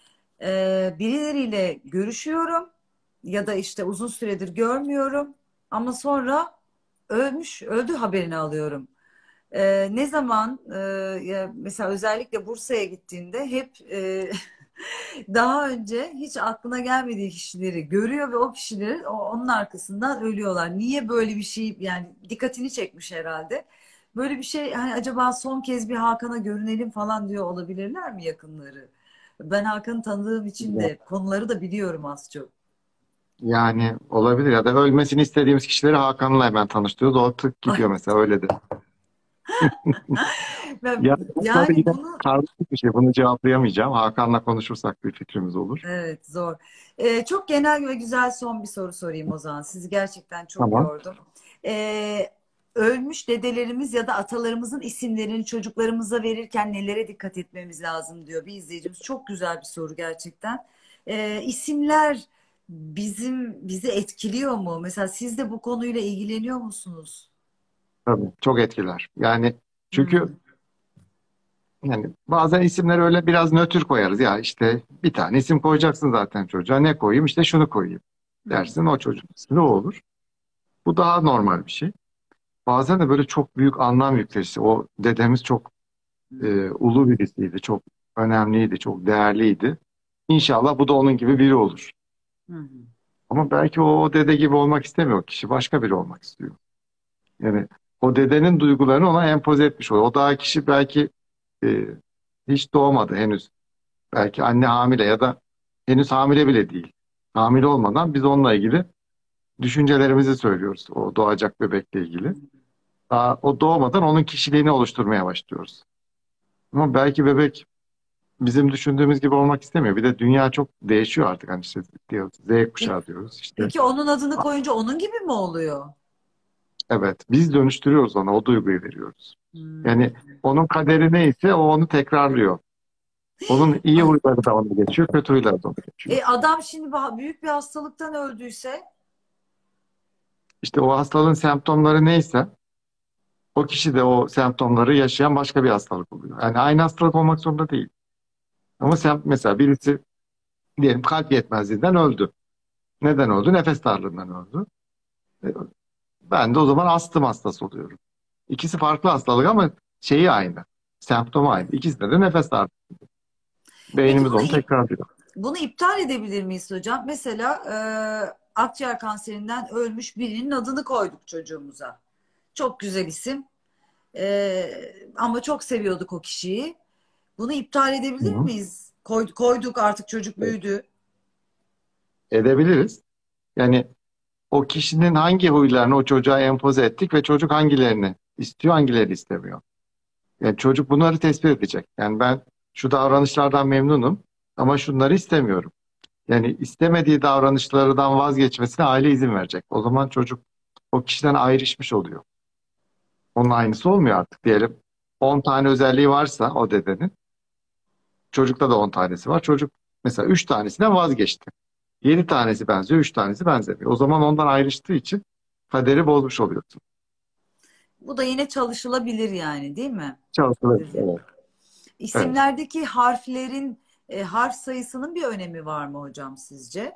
[SPEAKER 1] birileriyle görüşüyorum ya da işte uzun süredir görmüyorum ama sonra öldü haberini alıyorum. Ne zaman ya mesela özellikle Bursa'ya gittiğinde hep daha önce hiç aklına gelmediği kişileri görüyor ve o kişilerin onun arkasından ölüyorlar. Niye böyle bir şey, yani dikkatini çekmiş herhalde. Böyle bir şey, hani acaba son kez bir Hakan'a görünelim falan diyor olabilirler mi yakınları? Ben Hakan'ı tanıdığım için de konuları da biliyorum az çok.
[SPEAKER 2] Yani olabilir ya da ölmesini istediğimiz kişileri Hakan'la hemen tanıştırıyoruz. O tık
[SPEAKER 1] Ay,
[SPEAKER 2] gidiyor mesela öyle de. Ya bu tabii
[SPEAKER 1] yani
[SPEAKER 2] yine
[SPEAKER 1] bunu
[SPEAKER 2] karmaşık bir şey. Bunu cevaplayamayacağım. Hakan'la konuşursak bir fikrimiz olur.
[SPEAKER 1] evet, zor. Çok genel ve güzel son bir soru sorayım o zaman. Sizi gerçekten çok
[SPEAKER 2] Tamam.
[SPEAKER 1] yordum. Ölmüş dedelerimiz ya da atalarımızın isimlerini çocuklarımıza verirken nelere dikkat etmemiz lazım diyor bir izleyicimiz. Çok güzel bir soru gerçekten. İsimler bizi etkiliyor mu? Mesela siz de bu konuyla ilgileniyor musunuz?
[SPEAKER 2] Tabii çok etkiler. Yani çünkü
[SPEAKER 1] Hmm.
[SPEAKER 2] yani bazen isimleri öyle biraz nötr koyarız. Ya işte bir tane isim koyacaksın zaten çocuğa. Ne koyayım? İşte şunu koyayım
[SPEAKER 1] Hmm.
[SPEAKER 2] dersin. O çocuğun ismi o olur. Bu daha normal bir şey. Bazen de böyle çok büyük anlam yüklerisi. O dedemiz çok
[SPEAKER 1] Hmm.
[SPEAKER 2] ulu birisiydi. Çok önemliydi. Çok değerliydi. İnşallah bu da onun gibi biri olur.
[SPEAKER 1] Hmm.
[SPEAKER 2] Ama belki o dede gibi olmak istemiyor kişi. Başka biri olmak istiyor. Yani o dedenin duygularını ona empoze etmiş oluyor. O daha kişi belki e, hiç doğmadı henüz. Belki anne hamile ya da henüz hamile bile değil. Hamile olmadan biz onunla ilgili düşüncelerimizi söylüyoruz. O doğacak bebekle ilgili. Daha o doğmadan onun kişiliğini oluşturmaya başlıyoruz. Ama belki bebek bizim düşündüğümüz gibi olmak istemiyor. Bir de dünya çok değişiyor artık. Hani işte diyoruz, Z
[SPEAKER 1] Peki,
[SPEAKER 2] kuşağı diyoruz. İşte
[SPEAKER 1] peki onun adını koyunca onun gibi mi oluyor?
[SPEAKER 2] evet biz dönüştürüyoruz ona. O duyguyu veriyoruz.
[SPEAKER 1] Hmm.
[SPEAKER 2] Yani onun kaderi neyse o onu tekrarlıyor. Onun iyi
[SPEAKER 1] Ay,
[SPEAKER 2] huyları da onu geçiyor, kötü huyları da onu geçiyor.
[SPEAKER 1] adam şimdi büyük bir hastalıktan öldüyse.
[SPEAKER 2] İşte o hastalığın semptomları neyse o kişi de o semptomları yaşayan başka bir hastalık oluyor. Yani aynı hastalık olmak zorunda değil. Ama mesela birisi diyelim kalp yetmezliğinden öldü. Neden öldü? Nefes darlığından öldü. E, Ben de o zaman astım hastası oluyorum. İkisi farklı hastalık ama şeyi aynı. Semptomu aynı.
[SPEAKER 1] Evet.
[SPEAKER 2] İkisinde de nefes darlığı.
[SPEAKER 1] Peki
[SPEAKER 2] Beynimiz onu tekrarlıyor.
[SPEAKER 1] bunu iptal edebilir miyiz hocam? Mesela akciğer kanserinden ölmüş birinin adını koyduk çocuğumuza. Çok güzel isim. Ama çok seviyorduk o kişiyi. Bunu iptal edebilir
[SPEAKER 2] Hı.
[SPEAKER 1] miyiz? Koyduk, artık çocuk büyüdü.
[SPEAKER 2] Edebiliriz. Yani o kişinin hangi huylarını o çocuğa empoze ettik ve çocuk hangilerini istiyor, hangilerini istemiyor. Yani çocuk bunları tespit edecek. Yani ben şu davranışlardan memnunum ama şunları istemiyorum. Yani istemediği davranışlardan vazgeçmesine aile izin verecek. O zaman çocuk o kişiden ayrışmış oluyor. Onun aynısı olmuyor artık. Diyelim 10 tane özelliği varsa o dedenin, çocukta da 10 tanesi var. Çocuk mesela 3 tanesinden vazgeçti. 7 tanesi benziyor, 3 tanesi benzemiyor. O zaman ondan ayrıştığı için kaderi bozmuş oluyorsun.
[SPEAKER 1] Bu da yine çalışılabilir yani, değil mi?
[SPEAKER 2] Çalışılır.
[SPEAKER 1] Sizin
[SPEAKER 2] Evet. Evet.
[SPEAKER 1] isimlerdeki harflerin harf sayısının bir önemi var mı hocam sizce?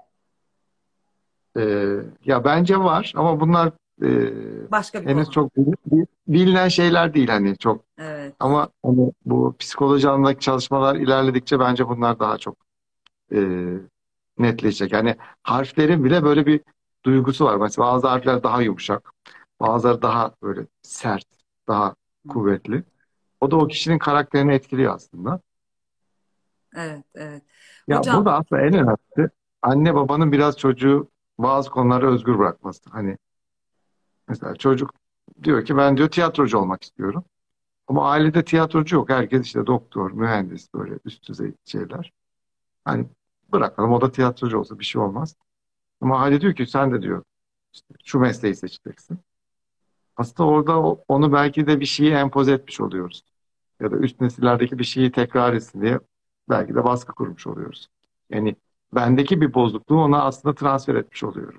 [SPEAKER 2] Ya bence var ama bunlar e,
[SPEAKER 1] Başka bir
[SPEAKER 2] henüz
[SPEAKER 1] konu.
[SPEAKER 2] çok bilinen şeyler değil hani çok.
[SPEAKER 1] Evet,
[SPEAKER 2] Ama hani bu psikoloji alanındaki çalışmalar ilerledikçe bence bunlar daha çok e, netleşecek. Yani harflerin bile böyle bir duygusu var. Mesela bazı harfler daha yumuşak, bazıları daha böyle sert, daha
[SPEAKER 1] hı hı.
[SPEAKER 2] kuvvetli. O da o kişinin karakterini etkiliyor aslında.
[SPEAKER 1] Evet, evet.
[SPEAKER 2] Ya
[SPEAKER 1] Hocam,
[SPEAKER 2] burada aslında en önemlisi anne babanın biraz çocuğu bazı konuları özgür bırakması. Hani mesela çocuk diyor ki ben diyor tiyatrocu olmak istiyorum. Ama ailede tiyatrocu yok. Herkes işte doktor, mühendis böyle üst düzey şeyler. Hani bırakalım o da tiyatrocu olsa bir şey olmaz. Ama aile diyor ki sen de diyor işte şu mesleği seçeceksin. Aslında orada onu belki de bir şeyi empoze etmiş oluyoruz. Ya da üst nesillerdeki bir şeyi tekrar etsin diye belki de baskı kurmuş oluyoruz. Yani bendeki bir bozukluğu ona aslında transfer etmiş oluyorum.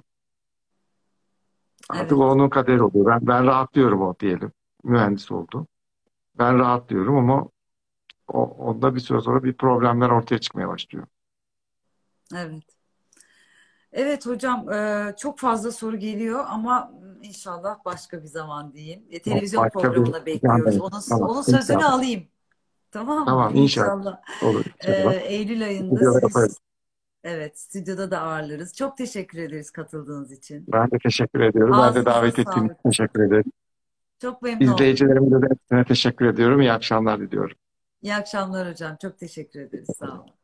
[SPEAKER 2] Artık o
[SPEAKER 1] evet,
[SPEAKER 2] onun kaderi oluyor. Ben rahatlıyorum o diyelim. Mühendis oldu. Ben rahatlıyorum ama onda bir süre sonra bir problemler ortaya çıkmaya başlıyor.
[SPEAKER 1] evet. Evet hocam, çok fazla soru geliyor ama inşallah başka bir zaman diyeyim. Televizyon
[SPEAKER 2] Başka bir
[SPEAKER 1] programına bekliyoruz.
[SPEAKER 2] yani,
[SPEAKER 1] Onun,
[SPEAKER 2] tamam
[SPEAKER 1] onun sözünü
[SPEAKER 2] inşallah.
[SPEAKER 1] alayım. Tamam mı?
[SPEAKER 2] Tamam inşallah.
[SPEAKER 1] İnşallah.
[SPEAKER 2] Olur inşallah.
[SPEAKER 1] Eylül ayında
[SPEAKER 2] Videoda
[SPEAKER 1] sizi,
[SPEAKER 2] yaparız.
[SPEAKER 1] evet, stüdyoda da ağırlarız. Çok teşekkür ederiz katıldığınız için.
[SPEAKER 2] Ben de teşekkür ediyorum. Ben de
[SPEAKER 1] Ağzınıza
[SPEAKER 2] davet ettiğiniz
[SPEAKER 1] sağlık.
[SPEAKER 2] için teşekkür ederim.
[SPEAKER 1] Çok memnun oldum.
[SPEAKER 2] İzleyicilerime de hepsine teşekkür ediyorum. İyi akşamlar diliyorum.
[SPEAKER 1] İyi akşamlar hocam. Çok teşekkür ederiz. Sağ olun.